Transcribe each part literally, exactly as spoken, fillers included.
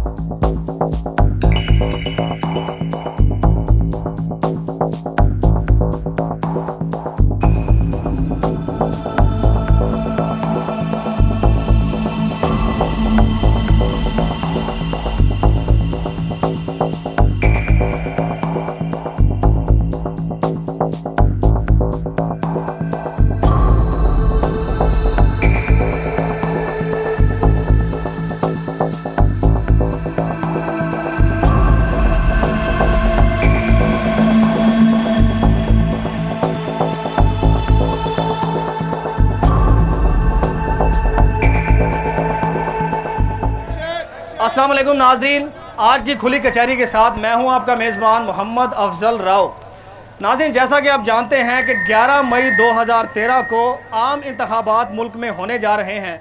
अस्सलाम वालेकुम नाज़रीन, आज की खुली कचहरी के साथ मैं हूं आपका मेज़बान मोहम्मद अफजल राव। नाज़रीन, जैसा कि आप जानते हैं कि ग्यारह मई दो हज़ार तेरह को आम इंतखाबात मुल्क में होने जा रहे हैं।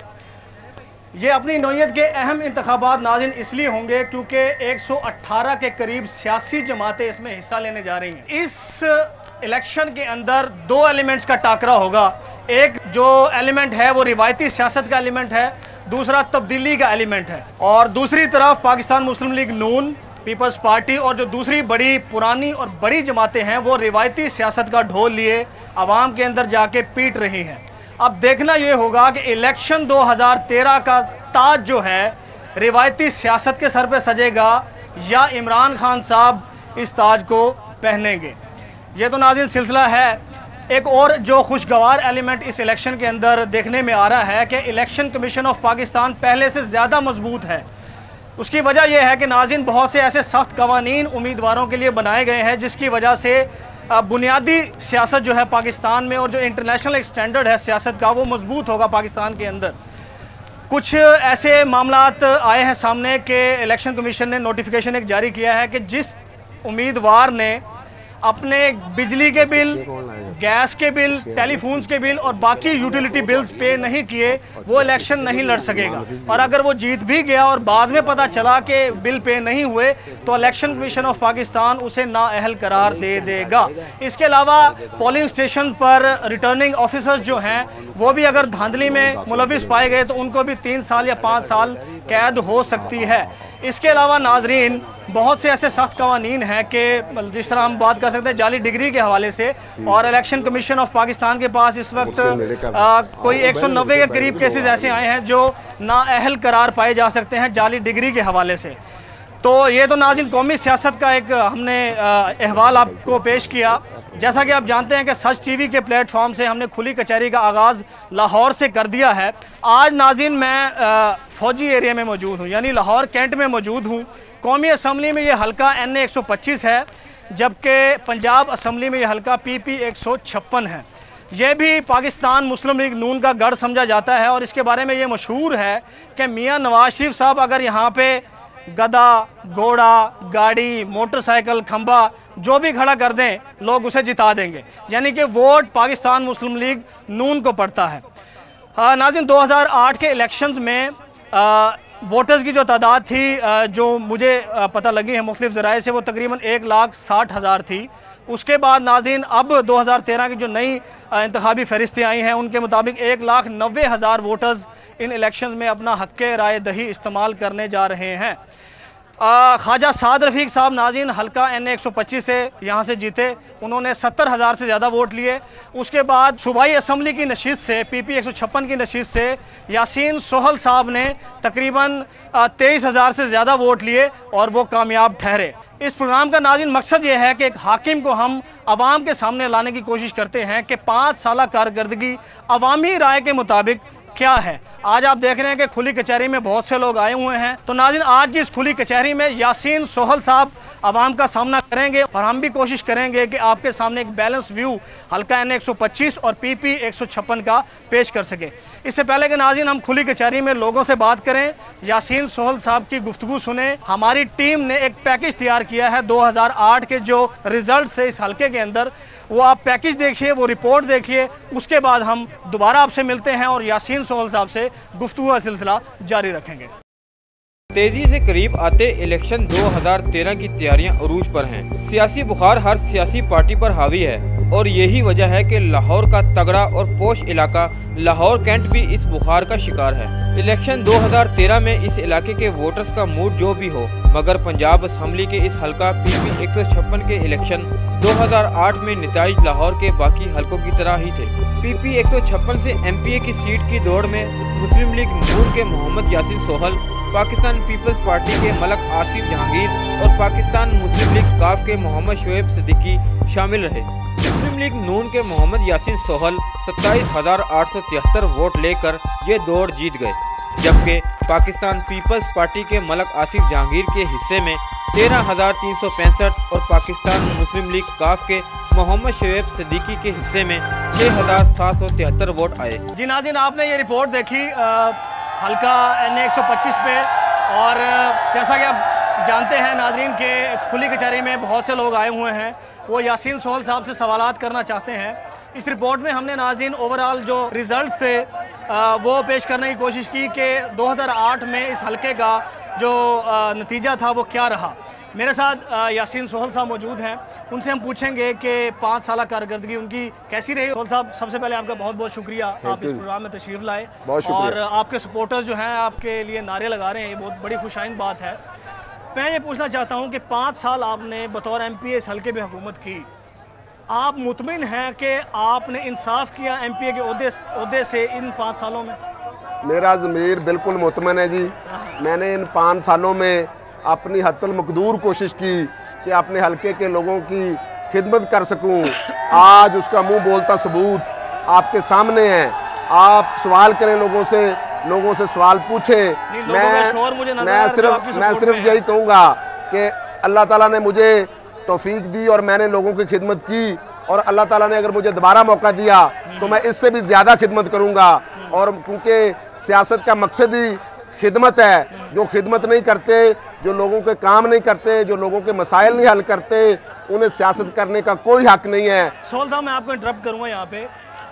ये अपनी नौइयत के अहम इंतखाबात नाज़रीन इसलिए होंगे क्योंकि एक सौ अट्ठारह के करीब सियासी जमातें इसमें हिस्सा लेने जा रही हैं। इस इलेक्शन के अंदर दो एलिमेंट्स का टाकरा होगा। एक जो एलिमेंट है वो रिवायती सियासत का एलिमेंट है, दूसरा तब्दीली का एलिमेंट है। और दूसरी तरफ Pakistan Muslim League Noon, Peoples Party और जो दूसरी बड़ी पुरानी और बड़ी जमातें हैं वो रिवायती सियासत का ढोल लिए आवाम के अंदर जाके पीट रही हैं। अब देखना ये होगा कि इलेक्शन दो हज़ार तेरह का ताज जो है रिवायती सियासत के सर पे सजेगा या इमरान खान साहब इस ताज को पहनेंगे। ये तो नाज़रीन सिलसिला है। एक और जो खुशगवार एलिमेंट इस इलेक्शन के अंदर देखने में आ रहा है कि इलेक्शन कमीशन ऑफ पाकिस्तान पहले से ज़्यादा मजबूत है। उसकी वजह यह है कि नाज़रीन बहुत से ऐसे सख्त कवानीन उम्मीदवारों के लिए बनाए गए हैं जिसकी वजह से बुनियादी सियासत जो है पाकिस्तान में और जो इंटरनेशनल एक स्टैंडर्ड है सियासत का वो मजबूत होगा पाकिस्तान के अंदर। कुछ ऐसे मामलात आए हैं सामने कि इलेक्शन कमीशन ने नोटिफिकेशन एक जारी किया है कि जिस उम्मीदवार ने अपने बिजली के बिल, गैस के बिल, टेलीफोन्स के बिल और बाकी यूटिलिटी बिल्स पे नहीं किए वो इलेक्शन नहीं लड़ सकेगा। और अगर वो जीत भी गया और बाद में पता चला कि बिल पे नहीं हुए तो इलेक्शन कमीशन ऑफ पाकिस्तान उसे नाअहल करार दे देगा। इसके अलावा पोलिंग स्टेशन पर रिटर्निंग ऑफिसर्स जो हैं वो भी अगर धांधली में मुलविस पाए गए तो उनको भी तीन साल या पाँच साल कैद हो सकती है। इसके अलावा नाजरीन बहुत से ऐसे सख्त कवानीन हैं कि जिस तरह हम बात कर सकते हैं जाली डिग्री के हवाले से, और इलेक्शन कमीशन ऑफ पाकिस्तान के पास इस वक्त आ, कोई एक सौ नब्बे के करीब केसेस ऐसे आए हैं जो नाअहल करार पाए जा सकते हैं जाली डिग्री के हवाले से। तो ये तो नाज़रीन कौमी सियासत का एक हमने अहवाल आपको पेश किया। जैसा कि आप जानते हैं कि सच टीवी के प्लेटफॉर्म से हमने खुली कचहरी का आगाज़ लाहौर से कर दिया है। आज नाज़रीन मैं फ़ौजी एरिया में मौजूद हूँ, यानी लाहौर कैंट में मौजूद हूँ। कौमी असम्बली में ये हल्का एन ए एक सौ पच्चीस है, जबकि पंजाब असम्बली में ये हल्का पी पी एक सौ छप्पन है। ये भी पाकिस्तान मुस्लिम लीग नून का गढ़ समझा जाता है और इसके बारे में ये मशहूर है कि मियाँ नवाज शरीफ साहब अगर यहाँ पे गधा, घोड़ा, गाड़ी, मोटरसाइकिल, खंबा जो भी खड़ा कर दें लोग उसे जिता देंगे, यानी कि vote Pakistan Muslim League Noon को पड़ता है। नाज़रीन दो हज़ार आठ के इलेक्शंस में आ, वोटर्स की जो तादाद थी आ, जो मुझे आ, पता लगी है मुख्तलिफ ज़राए से, वो तकरीबन एक लाख साठ हज़ार थी। उसके बाद नाज़रीन अब दो हज़ार तेरह की जो नई इंतखाबी फहरिस्तें आई हैं उनके मुताबिक एक लाख नब्बे हज़ार वोटर्स इन इलेक्शंस में अपना हक़ राय दही इस्तेमाल करने जा रहे हैं। ख्वाजा साद रफ़ीक साहब नाज़रीन हल्का एन ए एक सौ पच्चीस से यहाँ से जीते, उन्होंने सत्तर हज़ार से ज़्यादा वोट लिए। उसके बाद सूबाई असम्बली की नशिस्त से पी पी एक सौ छप्पन की नशिस्त से यासीन सोहल साहब ने तकरीबन तेईस हज़ार से ज़्यादा वोट लिए और वो कामयाब ठहरे। इस प्रोग्राम का नाज़रीन मकसद ये है कि एक हाकिम को हम आवाम के सामने लाने की कोशिश करते हैं कि पाँच साल कारकर्दगी अवामी राय के मुताबिक क्या है। आज आप देख रहे हैं कि खुली कचहरी में बहुत से लोग आए हुए हैं। तो नाज़रीन आज की इस खुली कचहरी में यासीन सोहल साहब आवाम का सामना करेंगे और हम भी कोशिश करेंगे कि आपके सामने एक बैलेंस व्यू हल्का एन ए एक सौ पच्चीस और पी पी एक सौ छप्पन का पेश कर सके। इससे पहले कि नाज़रीन हम खुली कचहरी में लोगों से बात करें, यासीन सोहल साहब की गुफ्तगू सुने। हमारी टीम ने एक पैकेज तैयार किया है दो हज़ार आठ के जो रिजल्ट है इस हल्के के अंदर, वो आप पैकेज देखिए, वो रिपोर्ट देखिए, उसके बाद हम दोबारा आपसे मिलते हैं और यासीन सोहल साहब से गुफ्तगू का सिलसिला जारी रखेंगे। तेजी से करीब आते इलेक्शन दो हज़ार तेरह की तैयारियां अरूज पर हैं। सियासी बुखार हर सियासी पार्टी पर हावी है। और यही वजह है कि लाहौर का तगड़ा और पोश इलाका लाहौर कैंट भी इस बुखार का शिकार है। इलेक्शन दो हज़ार तेरह में इस इलाके के वोटर्स का मूड जो भी हो, मगर पंजाब असम्बली के इस हल्का पीपी एक सौ छप्पन के इलेक्शन दो हज़ार आठ में नतीजे लाहौर के बाकी हलकों की तरह ही थे। पीपी एक सौ छप्पन से एमपीए की सीट की दौड़ में मुस्लिम लीग नून के मोहम्मद यासीन सोहल, पाकिस्तान पीपल्स पार्टी के मलक आसिफ जहांगीर और पाकिस्तान मुस्लिम लीग काफ के मोहम्मद शोएब सिद्दीकी शामिल रहे। मुस्लिम लीग नून के मोहम्मद यासीन सोहल सत्ताईस हजार आठ सौ तिहत्तर वोट लेकर ये दौड़ जीत गए, जबकि पाकिस्तान पीपल्स पार्टी के मलक आसिफ जहांगीर के हिस्से में तेरह हजार तीन सौ पैंसठ और पाकिस्तान मुस्लिम लीग काफ के मोहम्मद शोएब सिद्दीकी के हिस्से में छः हजार सात सौ तिहत्तर वोट आए। जी नाज़रीन, आपने ये रिपोर्ट देखी आ, हल्का एन ए एक सौ पच्चीस पे, और जैसा कि आप जानते हैं नाज़रीन के खुली कचहरी में बहुत से लोग आए हुए हैं, वो यासीन सोहल साहब से सवालात करना चाहते हैं। इस रिपोर्ट में हमने नाज़रीन ओवरऑल जो रिज़ल्ट्स थे आ, वो पेश करने की कोशिश की कि दो हज़ार आठ में इस हल्के का जो आ, नतीजा था वो क्या रहा। मेरे साथ आ, यासीन सोहल साहब मौजूद हैं, उनसे हम पूछेंगे कि पाँच साल कारकर्दगी उनकी कैसी रही। सोहल साहब, सबसे पहले आपका बहुत बहुत शुक्रिया, आप इस प्रोग्राम में तशरीफ़ लाए, और आपके सपोर्टर्स जो हैं आपके लिए नारे लगा रहे हैं, ये बहुत बड़ी खुशाइंद बात है। मैं ये पूछना चाहता हूँ कि पाँच साल आपने बतौर एम पी ए इस हल्के पे हुकूमत की, आप मुतमिन हैं कि आपने इंसाफ किया एम पी ए के ओहदे से इन पाँच सालों में? मेरा ज़मीर बिल्कुल मुतमिन है जी। मैंने इन पाँच सालों में अपनी हद्दुल मक़दूर कोशिश की कि अपने हल्के के लोगों की खिदमत कर सकूं। आज उसका मुंह बोलता सबूत आपके सामने है। आप सवाल करें लोगों से, लोगों से सवाल पूछें। मैं मैं सिर्फ मैं सिर्फ यही कहूँगा कि अल्लाह ताला ने मुझे तौफीक दी और मैंने लोगों की खिदमत की, और अल्लाह ताला ने अगर मुझे दोबारा मौका दिया तो मैं इससे भी ज़्यादा खिदमत करूँगा। और क्योंकि सियासत का मकसद ही खिदमत है, जो खिदमत नहीं करते, जो लोगों के काम नहीं करते, जो लोगों के मसाइल नहीं हल करते, उन्हें सियासत करने का कोई हक नहीं है। सोहल साहब, मैं आपको इंटरप्ट करूँगा यहाँ पे।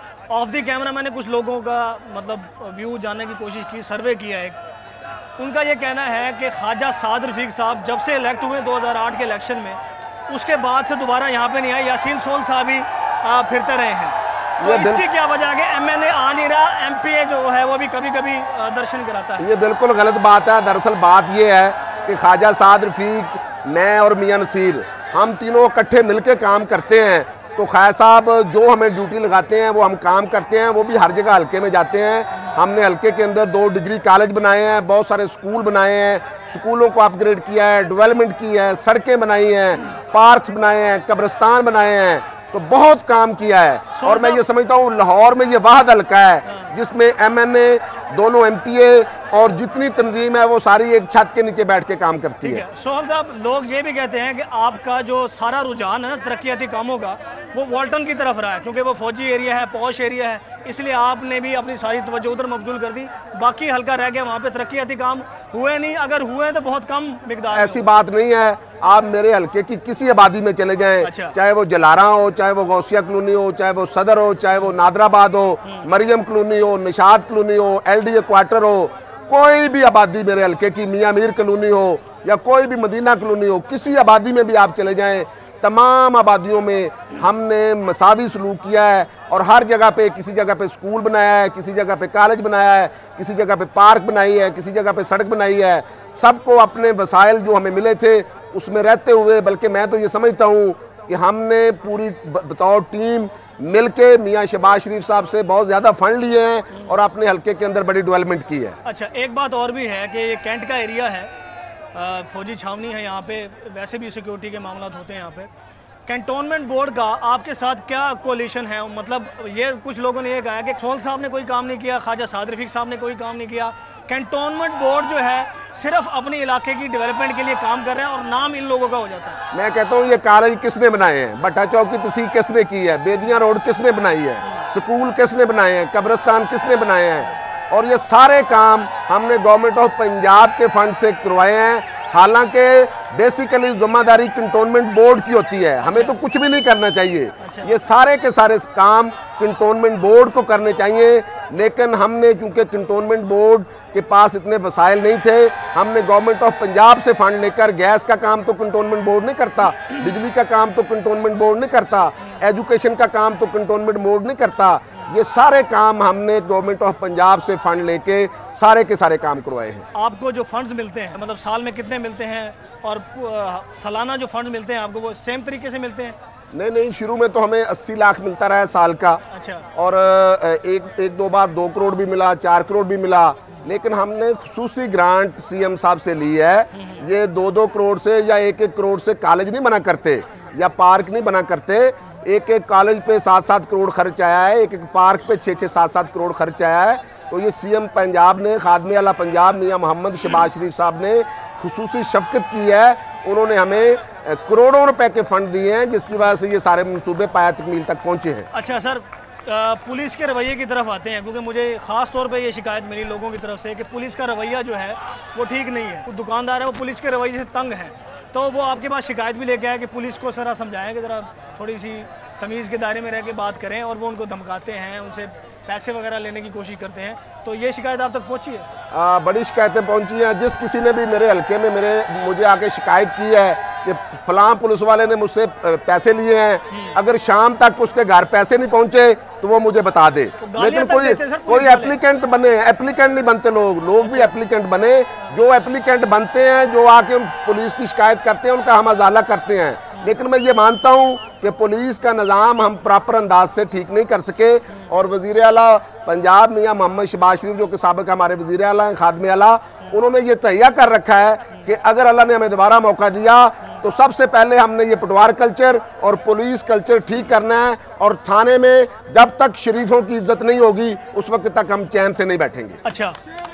ऑफ द कैमरा मैंने कुछ लोगों का मतलब व्यू जानने की कोशिश की, सर्वे किया एक। उनका ये कहना है कि ख्वाजा साद रफीक साहब जब से इलेक्ट हुए दो हज़ार आठ के इलेक्शन में, उसके बाद से दोबारा यहाँ पे नहीं आए। यासीन सोहल साहब ही फिरते रहे हैं, तो इसकी क्या वजह है कि एम एन ए आ नहीं रहा, एम पी ए जो है वो भी कभी कभी दर्शन कराता है? ये बिल्कुल गलत बात है। दरअसल बात ये है कि ख्वाजा साद रफीक, मैं और मियां नसीर, हम तीनों इकट्ठे मिलकर काम करते हैं। तो ख्वाजा साहब जो हमें ड्यूटी लगाते हैं वो हम काम करते हैं, वो भी हर जगह हल्के में जाते हैं। हमने हल्के के अंदर दो डिग्री कॉलेज बनाए हैं, बहुत सारे स्कूल बनाए हैं, स्कूलों को अपग्रेड किया है, डेवलपमेंट की है, सड़कें बनाई हैं, पार्क्स बनाए हैं, कब्रिस्तान बनाए हैं, तो बहुत काम किया है। और मैं ये समझता हूँ लाहौर में ये वाहद हल्का है जिसमें एम एन ए, दोनों एम पी ए और जितनी तंजीम है वो सारी एक छत के नीचे बैठ के काम करती है। सोहल साहब, लोग ये भी कहते हैं कि आपका जो सारा रुझान है ना तरक्याती कामों का, वो वाल्टन की तरफ रहा है, क्योंकि वो फौजी एरिया है, पॉश एरिया है, इसलिए आपने भी अपनी सारी तवज्जो उधर मबजूल कर दी। बाकी हल्का रह गया, वहाँ पे तरक्याती काम हुए नहीं, अगर हुए तो बहुत कम मिकदार। ऐसी बात नहीं है। आप मेरे हल्के की किसी आबादी में चले जाएं, अच्छा। चाहे वो जलारा हो, चाहे वो गौसिया कॉलोनी हो, चाहे वो सदर हो, चाहे वो नादराबाद हो, मरियम कॉलोनी हो, निशात कॉलोनी हो, एल डी ए क्वार्टर हो, कोई भी आबादी मेरे हल्के की, मियाँ मीर कॉलोनी हो या कोई भी मदीना कॉलोनी हो, किसी आबादी में भी आप चले जाएं, तमाम आबादियों में हमने मसावी सलूक किया है। और हर जगह पे, किसी जगह पे स्कूल बनाया है, किसी जगह पे कॉलेज बनाया है, किसी जगह पे पार्क बनाई है, किसी जगह पे सड़क बनाई है। सबको अपने वसाइल जो हमें मिले थे उसमें रहते हुए, बल्कि मैं तो ये समझता हूँ कि हमने पूरी बतौर टीम मिलके मियाँ शहबाज शरीफ साहब से बहुत ज़्यादा फंड लिए हैं और अपने हल्के के अंदर बड़ी डेवलपमेंट की है। अच्छा, एक बात और भी है कि ये कैंट का एरिया है, फौजी छावनी है यहाँ पे, वैसे भी सिक्योरिटी के मामला होते हैं यहाँ पे। कैंटोनमेंट बोर्ड का आपके साथ क्या कोलिशन है? मतलब ये कुछ लोगों ने ये कहा कि सोहल साहब ने कोई काम नहीं किया, ख्वाजा साद रफीक साहब ने कोई काम नहीं किया, कैंटोनमेंट बोर्ड जो है सिर्फ अपने इलाके की डेवलपमेंट के लिए काम कर रहे हैं और नाम इन लोगों का हो जाता है। मैं कहता हूँ ये कॉलेज किसने बनाए हैं, भट्टा चौक की तसीह किसने की है, बेदियाँ रोड किसने बनाई है, स्कूल किसने बनाए हैं, कब्रिस्तान किसने बनाए हैं, और ये सारे काम हमने गवर्नमेंट ऑफ पंजाब के फंड से करवाए हैं। हालांकि बेसिकली जिम्मेदारी कैंटोनमेंट बोर्ड की होती है, हमें तो कुछ भी नहीं करना चाहिए। ये सारे के सारे काम कंटोनमेंट बोर्ड को करने चाहिए, लेकिन हमने चूंकि कंटोनमेंट बोर्ड के पास इतने वसाइल नहीं थे, हमने गवर्नमेंट ऑफ पंजाब से फंड लेकर, गैस का काम तो कंटोनमेंट बोर्ड नहीं करता, बिजली का काम तो कंटोनमेंट बोर्ड नहीं करता, एजुकेशन का काम तो कंटोनमेंट बोर्ड नहीं करता, ये सारे काम हमने गवर्नमेंट ऑफ पंजाब से फंड लेके सारे के सारे काम करवाए हैं। आपको जो फंड्स मिलते हैं, मतलब साल में कितने मिलते हैं, और सालाना जो फंड्स मिलते हैं आपको वो सेम तरीके से मिलते हैं? नहीं नहीं, शुरू में तो हमें अस्सी लाख मिलता रहा है साल का। अच्छा। और एक एक दो बार दो करोड़ भी मिला, चार करोड़ भी मिला, लेकिन हमने खुसूसी ग्रांट सीएम साहब से ली है। ये दो दो करोड़ से या एक एक करोड़ से कॉलेज नहीं बना करते या पार्क नहीं बना करते। एक एक कॉलेज पे सात सात करोड़ खर्च आया है, एक एक पार्क पे छः छः सात सात करोड़ खर्च आया है। तो ये सीएम पंजाब ने, खादमे आला पंजाब मियां मोहम्मद शहबाज शरीफ साहब ने खुसूसी शफकत की है। उन्होंने हमें करोड़ों रुपए के फंड दिए हैं, जिसकी वजह से ये सारे मंसूबे पाया तकमील तक पहुंचे हैं। अच्छा सर, पुलिस के रवैये की तरफ आते हैं, क्योंकि मुझे ख़ास तौर पे ये शिकायत मिली लोगों की तरफ से कि पुलिस का रवैया जो है वो ठीक नहीं है। कुछ दुकानदार है वो पुलिस के रवैये से तंग हैं, तो वो आपके पास शिकायत भी लेके आए कि पुलिस को ज़रा समझाएं कि ज़रा थोड़ी सी तमीज़ के दायरे में रह के बात करें, और वो उनको धमकाते हैं, उनसे पैसे वगैरह लेने की कोशिश करते हैं। तो ये शिकायत आप तक पहुंची है? आ, बड़ी शिकायतें पहुंची हैं। जिस किसी ने भी मेरे हल्के में मेरे मुझे आके शिकायत की है कि फलां पुलिस वाले ने मुझसे पैसे लिए हैं, अगर शाम तक उसके घर पैसे नहीं पहुंचे तो वो मुझे बता दे। तो लेकिन कोई कोई एप्लीकेंट बने, एप्लीकेंट नहीं बनते लोग, लोग भी एप्लीकेंट बने। जो एप्लीकेंट बनते हैं, जो आके उन पुलिस की शिकायत करते हैं, उनका हम अजाला करते हैं। लेकिन मैं ये मानता हूँ कि पुलिस का निज़ाम हम प्रॉपर अंदाज से ठीक नहीं कर सके, और वज़ीर आला पंजाब मियां मोहम्मद शहबाज शरीफ, जो कि साबिक़ हमारे वज़ीर आला हैं, खादमे आला, उन्होंने ये तैयार कर रखा है कि अगर अल्लाह ने हमें दोबारा मौका दिया तो सबसे पहले हमने ये पटवार कल्चर और पुलिस कल्चर ठीक करना है। और थाने में जब तक शरीफों की इज्जत नहीं होगी उस वक्त तक हम चैन से नहीं बैठेंगे। अच्छा,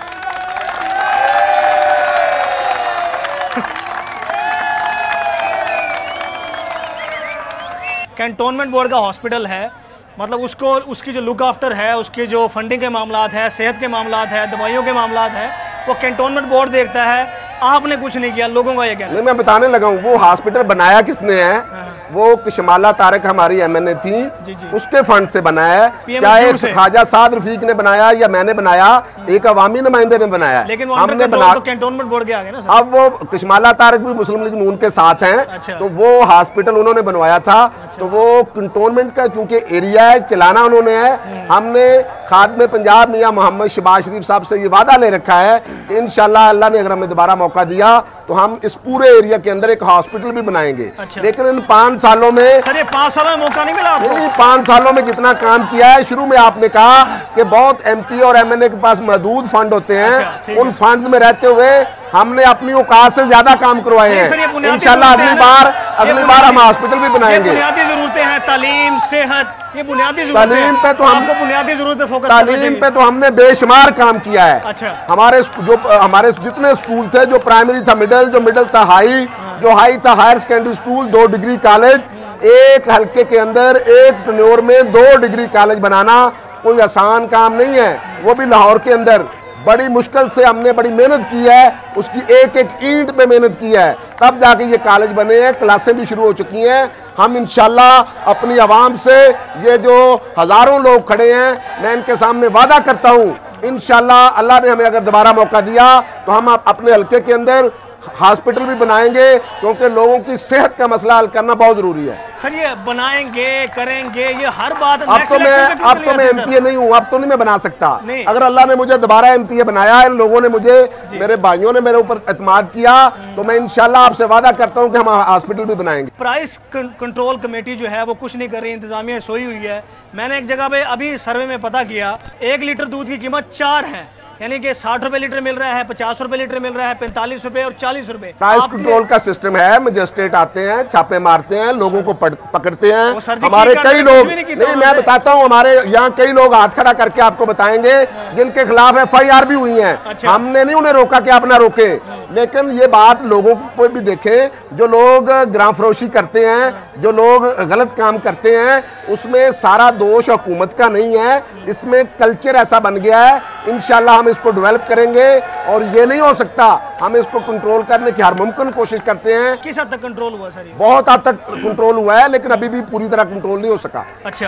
कैंटोनमेंट बोर्ड का हॉस्पिटल है, मतलब उसको उसकी जो लुक आफ्टर है, उसके जो फंडिंग के मामलात है, सेहत के मामलात है, दवाइयों के मामलात है, वो कैंटोनमेंट बोर्ड देखता है। आपने कुछ नहीं किया, लोगों का ये कहना है। नहीं, मैं बताने लगा हूँ, वो हॉस्पिटल बनाया किसने है? वो कशमाला तारक हमारी एमएनए थी, जी जी। उसके फंड से बनाया है। चाहे ख्वाजा साद रफीक ने बनाया या मैंने बनाया, एक अवामी नुमाइंदे ने बनाया, लेकिन हमने बनाया। तो कैंटोनमेंट बोर्ड के आगे ना सर। अब वो कशमाला तारक भी मुस्लिम लीग नून के साथ हैं। अच्छा। तो वो हॉस्पिटल उन्होंने बनवाया था। अच्छा। तो वो कंटोनमेंट का चूंकि एरिया है, चलाना उन्होंने है। हमने खादमे पंजाब मियां मोहम्मद शहबाज शरीफ साहब से ये वादा ले रखा है कि इंशाल्लाह अल्लाह ने अगर हमें दोबारा मौका दिया तो हम इस पूरे एरिया के अंदर एक हॉस्पिटल भी बनाएंगे। अच्छा। लेकिन इन पाँच सालों में सर, ये पाँच सालों में मौका नहीं मिला आपको? नहीं, पाँच सालों में जितना काम किया है, शुरू में आपने कहा कि बहुत एमपी और एमएनए के पास महदूद फंड होते हैं। अच्छा, उन फंड में रहते हुए हमने अपनी औकात से ज्यादा काम करवाए हैं। इंशाल्लाह अगली बार अगली बार हम हॉस्पिटल भी बनाएंगे। बुनियादी जरूरतें हैं, तालीम, सेहत, ये बुनियादी तालीम पे तो हम बुनियादी जरूरतें फोकस तालीम पे तो हमने बेशुमार काम किया है। अच्छा। हमारे जो हमारे जितने स्कूल थे, जो प्राइमरी था मिडिल, जो मिडिल था हाई, जो हाई था हायर सेकेंडरी स्कूल, दो डिग्री कॉलेज, एक हल्के के अंदर एक टन्योर में दो डिग्री कॉलेज बनाना कोई आसान काम नहीं है। वो भी लाहौर के अंदर बड़ी मुश्किल से हमने बड़ी मेहनत की है, उसकी एक एक ईंट पे मेहनत की है, तब जाके ये कॉलेज बने हैं। क्लासें भी शुरू हो चुकी हैं। हम इंशाल्लाह अपनी आवाम से, ये जो हज़ारों लोग खड़े हैं, मैं इनके सामने वादा करता हूँ, इंशाल्लाह अल्लाह ने हमें अगर दोबारा मौका दिया तो हम अपने हल्के के अंदर हॉस्पिटल भी बनाएंगे, क्योंकि लोगों की सेहत का मसला हल करना बहुत जरूरी है। सर, ये बनाएंगे, करेंगे, ये हर बात अब तो मैं अब तो मैं एमपीए नहीं हूँ, अब तो नहीं मैं बना सकता। अगर अल्लाह ने मुझे दोबारा एमपीए बनाया, इन लोगों ने मुझे, मेरे भाइयों ने मेरे ऊपर एतमाद किया, तो मैं इंशाल्लाह आपसे वादा करता हूँ कि हम हॉस्पिटल भी बनाएंगे। प्राइस कंट्रोल कमेटी जो है वो कुछ नहीं कर रही, इंतजामिया सोई हुई है। मैंने एक जगह पे अभी सर्वे में पता किया, एक लीटर दूध की कीमत चार है, यानी कि साठ रुपए लीटर मिल रहा है, पचास रुपए लीटर मिल रहा है, पैंतालीस रुपए और चालीस रुपए। प्राइस कंट्रोल का सिस्टम है, मजिस्ट्रेट आते हैं, छापे मारते हैं, लोगों को पकड़ते हैं। हमारे कई लोग नहीं, नहीं मैं बताता हूँ, हमारे यहाँ कई लोग हाथ खड़ा करके आपको बताएंगे जिनके खिलाफ एफ आई आर भी हुई है। अच्छा। हमने नहीं उन्हें रोका कि आप ना रोके, लेकिन ये बात लोगों को भी देखें, जो लोग ग्राम फरोशी करते हैं, जो लोग गलत काम करते हैं, उसमें सारा दोष हुकूमत का नहीं है, इसमें कल्चर ऐसा बन गया है। इंशाल्लाह हम इसको डेवलप करेंगे और ये नहीं हो सकता, हम इसको कंट्रोल करने की हर मुमकिन कोशिश करते हैं। किस हद तक कंट्रोल हुआ सर? बहुत हद तक कंट्रोल हुआ है, लेकिन अभी भी पूरी तरह कंट्रोल नहीं हो सका। अच्छा।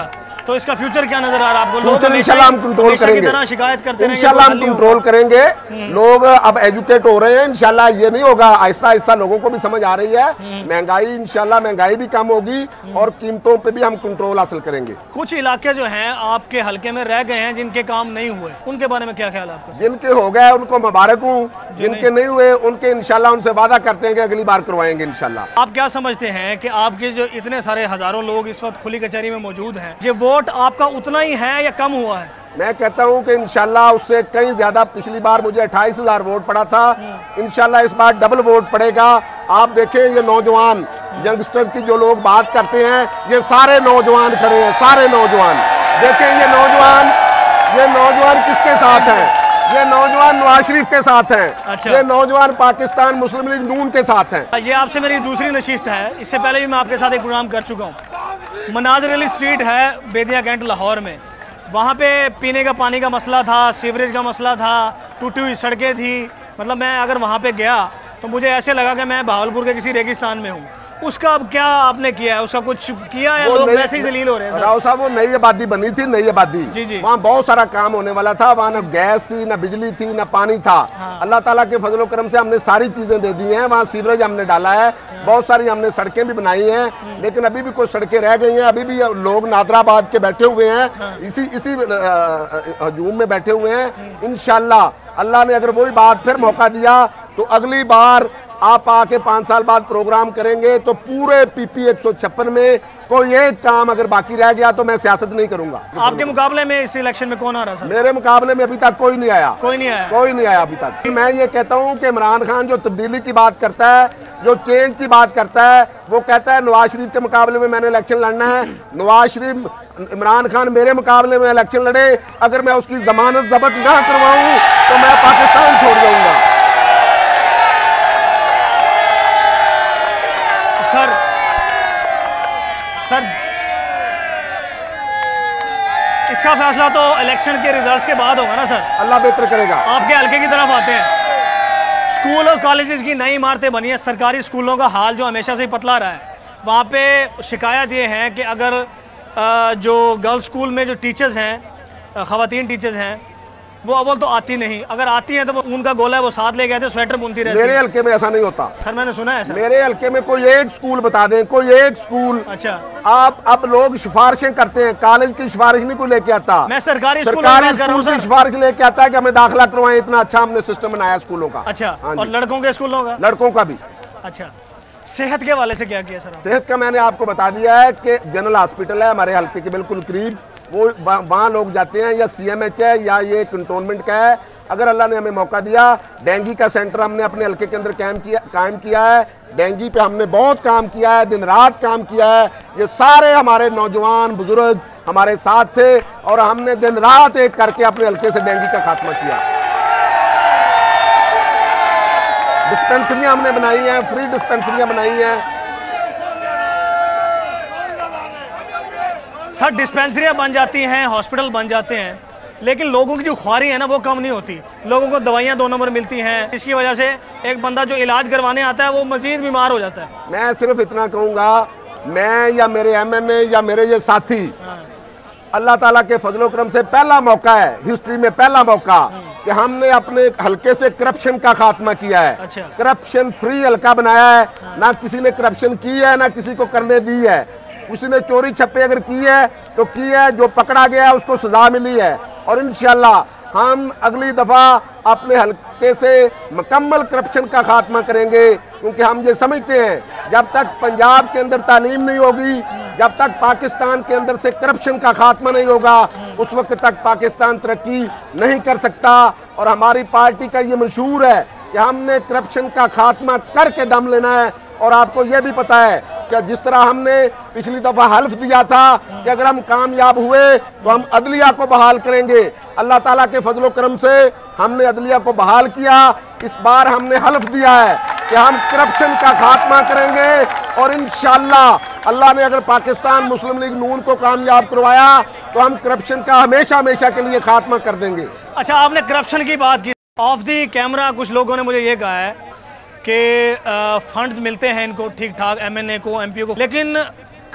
तो इसका फ्यूचर क्या नजर आ रहा है आपको? फ्यूचर इंशाल्लाह हम कंट्रोल करेंगे, शिकायत करते हैं, इंशाल्लाह हम कंट्रोल करेंगे। लोग अब एजुकेट हो रहे हैं, इंशाल्लाह ये नहीं होगा, आहिस्ता आहिस्ता लोगों को भी समझ आ रही है। महंगाई इंशाल्लाह महंगाई भी कम होगी और कीमतों पे भी हम कंट्रोल हासिल करेंगे। कुछ इलाके जो हैं आपके हल्के में रह गए हैं जिनके काम नहीं हुए, उनके बारे में क्या ख्याल है आपका? जिनके हो गए उनको मुबारक हूँ, जिनके नहीं हुए उनके इंशाल्लाह उनसे वादा करते हैं कि अगली बार करवाएंगे इंशाल्लाह। आप क्या समझते हैं कि आपके जो इतने सारे हजारों लोग इस वक्त खुली कचहरी में मौजूद हैं, ये वोट आपका उतना ही है या कम हुआ है? मैं कहता हूं कि इंशाल्लाह उससे कहीं ज्यादा, पिछली बार मुझे अट्ठाईस हजार वोट पड़ा था, इंशाल्लाह इस बार डबल वोट पड़ेगा। आप देखें ये नौजवान यंगस्टर की जो लोग बात करते हैं, ये सारे नौजवान खड़े हैं, सारे नौजवान देखें, ये नौजवान ये नौजवान किसके साथ हैं? ये नौजवान नवाज शरीफ के साथ हैं। अच्छा। ये नौजवान पाकिस्तान मुस्लिम लीग नून के साथ हैं। ये आपसे मेरी दूसरी नशिस्त है, इससे पहले भी मैं आपके साथ एक प्रोग्राम कर चुका हूँ। मनाजिर अली स्ट्रीट है बेदिया कैंट लाहौर में, वहाँ पे पीने का पानी का मसला था, सीवरेज का मसला था, टूटी हुई सड़कें थी। मतलब मैं अगर वहाँ पे गया तो मुझे ऐसे लगा कि मैं भावलपुर के किसी रेगिस्तान में हूँ। उसका अब क्या आपने किया है? उसका कुछ किया या लोग वैसे ही जलील हो रहे हैं? राव साहब वो नई आबादी बनी थी, नई आबादी, वहाँ बहुत सारा काम होने वाला था, वहाँ न गैस थी, न बिजली थी, न पानी था। हाँ। अल्लाह ताला के फजलो करम से हमने सारी चीजें दे दी हैं, वहाँ सीवरेज हमने डाला है, बहुत सारी हमने सड़कें भी बनाई हैं, लेकिन अभी भी कुछ सड़कें रह गई हैं। अभी भी लोग नादराबाद के बैठे हुए हैं, इसी इसी हजूम में बैठे हुए हैं। इंशाल्लाह अल्लाह ने अगर वही बात फिर मौका दिया तो अगली बार आप आके पाँच साल बाद प्रोग्राम करेंगे तो पूरे पीपी एक सौ छप्पन में कोई एक काम अगर बाकी रह गया तो मैं सियासत नहीं करूंगा। आपके मुकाबले में इस इलेक्शन में कौन आ रहा है? मेरे मुकाबले में अभी तक कोई नहीं आया, कोई नहीं आया, कोई नहीं आया अभी तक। मैं ये कहता हूँ कि इमरान खान जो तब्दीली की बात करता है, जो चेंज की बात करता है, वो कहता है नवाज शरीफ के मुकाबले में मैंने इलेक्शन लड़ना है। नवाज शरीफ इमरान खान मेरे मुकाबले में इलेक्शन लड़े, अगर मैं उसकी जमानत जब्त ना करवाऊँ तो मैं पाकिस्तान छोड़ जाऊंगा। सर सर इसका फैसला तो इलेक्शन के रिजल्ट्स के बाद होगा ना सर? अल्लाह बेहतर करेगा। आपके हल्के की तरफ आते हैं, स्कूल और कॉलेजेस की नई इमारतें बनी है, सरकारी स्कूलों का हाल जो हमेशा से ही पतला रहा है। वहाँ पे शिकायत ये है कि अगर जो गर्ल्स स्कूल में जो टीचर्स हैं, ख़वातीन टीचर्स हैं, वो अव्वल तो आती नहीं, अगर आती है तो वो उनका गोला है वो साथ ले गए थे, स्वेटर बुनती रहती है। मेरे हल्के में ऐसा नहीं होता सर, मैंने सुना है ऐसा। मेरे हल्के में कोई एक स्कूल बता दें, कोई एक स्कूल। अच्छा। आप अब लोग सिफारिशें करते हैं, कॉलेज की सिफारिश नहीं कोई लेके आता, मैं सरकारी सरकारी स्कूल की सिफारिश लेके आता है कि हमें दाखिला करवाएं, इतना अच्छा हमने सिस्टम बनाया स्कूलों का। अच्छा। और लड़कों के स्कूलों का? लड़कों का भी। अच्छा। सेहत के हवाले से क्या किया सर? सेहत का मैंने आपको बता दिया है कि जनरल हॉस्पिटल है हमारे हल्के के बिल्कुल करीब, वो वहाँ लोग जाते हैं, या सी एम एच है या ये कंटोनमेंट का है। अगर अल्लाह ने हमें मौका दिया, डेंगू का सेंटर हमने अपने हल्के के अंदर कायम किया कायम किया है। डेंगू पे हमने बहुत काम किया है, दिन रात काम किया है। ये सारे हमारे नौजवान बुजुर्ग हमारे साथ थे और हमने दिन रात एक करके अपने हल्के से डेंगू का खात्मा किया। डिस्पेंसरियां हमने बनाई हैं, फ्री डिस्पेंसरियां बनाई हैं। सर, डिस्पेंसरियां बन जाती हैं, हॉस्पिटल बन जाते हैं, लेकिन लोगों की जो ख्वारी है ना वो कम नहीं होती। लोगों को दवाइयां दो नंबर मिलती हैं, इसकी वजह से एक बंदा जो इलाज करवाने आता है वो मजीद बीमार हो जाता है। मैं सिर्फ इतना कहूँगा, मैं या मेरे एम एन ए या मेरे ये साथी, अल्लाह ताला के फजलो करम से पहला मौका है हिस्ट्री में, पहला मौका कि हमने अपने हल्के से करप्शन का खात्मा किया है। अच्छा। करप्शन फ्री हल्का बनाया है, ना किसी ने करप्शन की है ना किसी को करने दी है। किसी ने चोरी छप्पे अगर की है तो की है, जो पकड़ा गया उसको सजा मिली है। और इंशाल्लाह हम अगली दफा अपने हल्के से मुकम्मल करप्शन का खात्मा करेंगे, क्योंकि हम ये समझते हैं जब तक पंजाब के अंदर तालीम नहीं होगी, जब तक पाकिस्तान के अंदर से करप्शन का खात्मा नहीं होगा, उस वक्त तक पाकिस्तान तरक्की नहीं कर सकता। और हमारी पार्टी का ये मंशूर है कि हमने करप्शन का खात्मा करके दम लेना है। और आपको ये भी पता है कि जिस तरह हमने पिछली दफा हल्फ दिया था कि अगर हम कामयाब हुए तो हम अदलिया को बहाल करेंगे, अल्लाह ताला के फजलो करम से हमने अदलिया को बहाल किया। इस बार हमने हल्फ दिया है कि हम करप्शन का खात्मा करेंगे और इंशाअल्लाह अल्लाह ने अगर पाकिस्तान मुस्लिम लीग नून को कामयाब करवाया तो हम करप्शन का हमेशा हमेशा के लिए खात्मा कर देंगे। अच्छा, आपने करप्शन की बात की, ऑफ दी कैमरा कुछ लोगों ने मुझे ये कहा है कि फंड्स मिलते हैं इनको ठीक ठाक, एम एन ए को, एम पी ओ को, लेकिन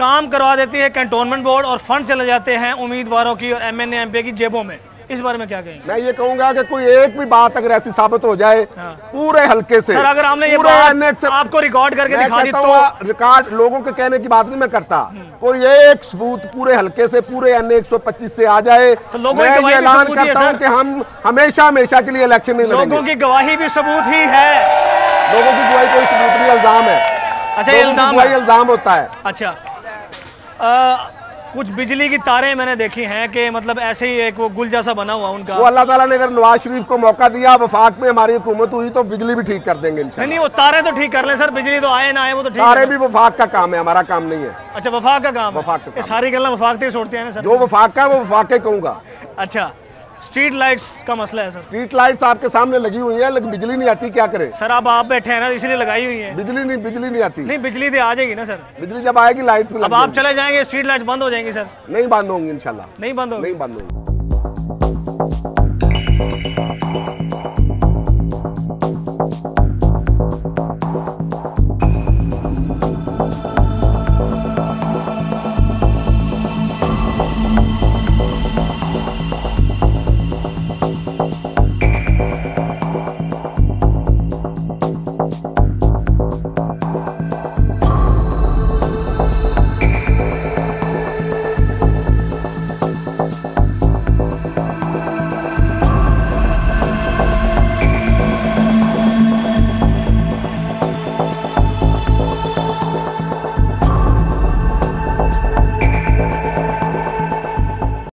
काम करवा देती है कैंटोनमेंट बोर्ड और फंड चले जाते हैं उम्मीदवारों की और M N A M P की जेबों में, इस बारे में क्या कहेंगे? मैं ये कहूंगा कि कोई एक भी बात अगर ऐसी साबित हो जाए हाँ। पूरे हल्के से, सर अगर हमने ये बात से आपको रिकॉर्ड करके दिखा दी तो रिकॉर्ड लोगों के कहने की बात नहीं मैं करता, कोई एक सबूत पूरे हल्के से पूरे एन एक सौ पच्चीस से आ जाए तो लोगों मैं ये ऐलान करता हूं कि हम हमेशा हमेशा के लिए इलेक्शन नहीं लड़ेंगे। लोगों की गवाही भी सबूत ही है। लोगों की गवाही कोई सबूत नहीं, इल्जाम है। अच्छा, इल्जाम इल्जाम होता है। अच्छा, आ, कुछ बिजली की तारें मैंने देखी हैं कि मतलब ऐसे ही एक वो गुल जैसा बना हुआ उनका, वो अल्लाह ताला ने अगर नवाज शरीफ को मौका दिया, वफाक में हमारी हुकूमत हुई तो बिजली भी ठीक कर देंगे इंशाल्लाह। नहीं, नहीं वो तारे तो ठीक कर ले सर, बिजली तो आए ना आए वो तो ठीक। तारे भी वफाक का काम है, हमारा काम नहीं है। अच्छा, वफाक का काम, वफाक का काम। सारी गल्ला वफाक से छोड़ते हैं ना सर, जो वफाक का वो वफाक के कहूंगा। अच्छा, स्ट्रीट लाइट्स का मसला है सर। स्ट्रीट लाइट्स आपके सामने लगी हुई है लेकिन बिजली नहीं आती, क्या करे सर? अब आप बैठे हैं ना इसलिए लगाई हुई है। बिजली नहीं, बिजली नहीं आती। नहीं, बिजली तो आ जाएगी ना सर। बिजली जब आएगी लाइट्स में, अब आप चले जाएंगे स्ट्रीट लाइट्स बंद हो जाएंगी सर? नहीं बंद होंगी इंशाल्लाह। नहीं बंद होंगी? नहीं बंद होंगी।